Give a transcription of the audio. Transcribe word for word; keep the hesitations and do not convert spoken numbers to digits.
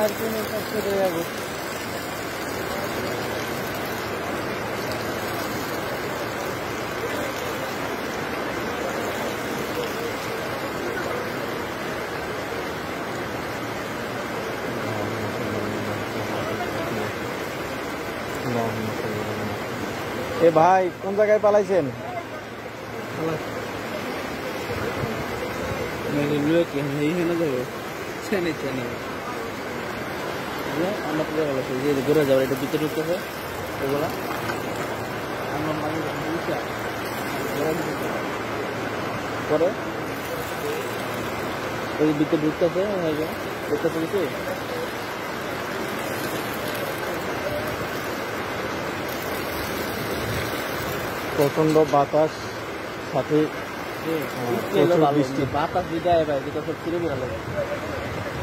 আর কোনো কাজ করে যাবো। এ ভাই কোন জায়গায় পালাইছেন? ঘুরে যাবো এটা ভিতরে ঢুকতেছে ওগুলা পরে ওই ভিতরে ঢুকতেছে ঢুকতেছে কিছু প্রচন্ড বাতাস সাথে বাতাস দিতে হয় ভাই, যেটা সব ছিঁড়ে বেড়া লাগে।